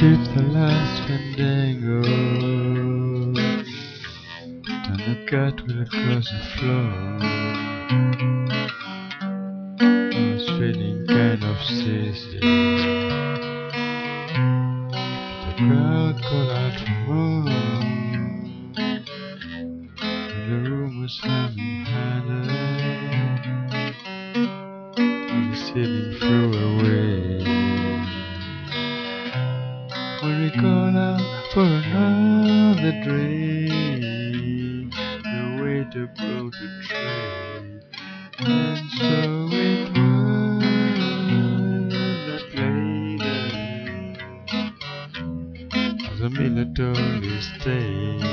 skip the last fandango, turn the cartwheel across the floor. I was feeling kind of seasick. The crowd called out for more, and the room was humming harder. And the ceiling flew away. When we called out for another drink, the waiter brought a tray, and so it was that later, as the military stayed,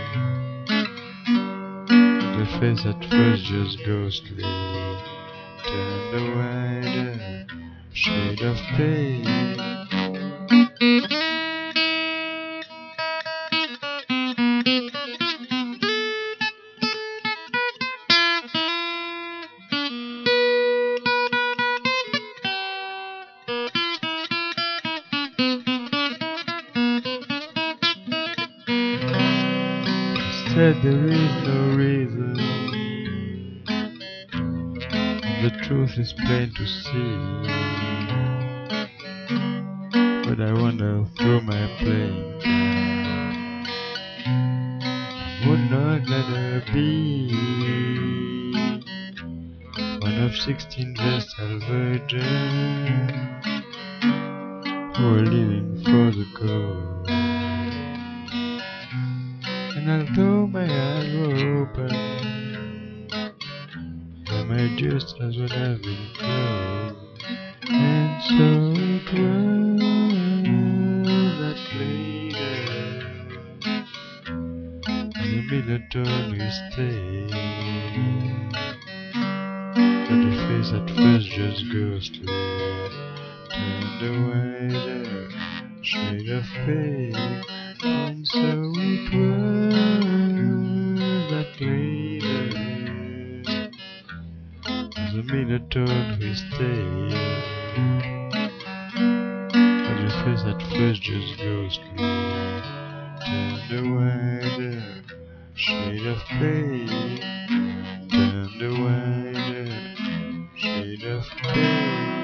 the face at first just ghostly turned a wider shade of pale. Said there is no reason, the truth is plain to see, but I wander through my playing cards. I would not let her be one of 16 vestal virgins who are living for the gold. And although my eyes were open, then my just as would have been closed. And so it was that later, the military stayed, but the face at first just ghostly turned a wider shade of pale. And so it was that later, as the military stayed, but the face at first just ghostly turned a wider shade of pale, turned a wider shade of pale.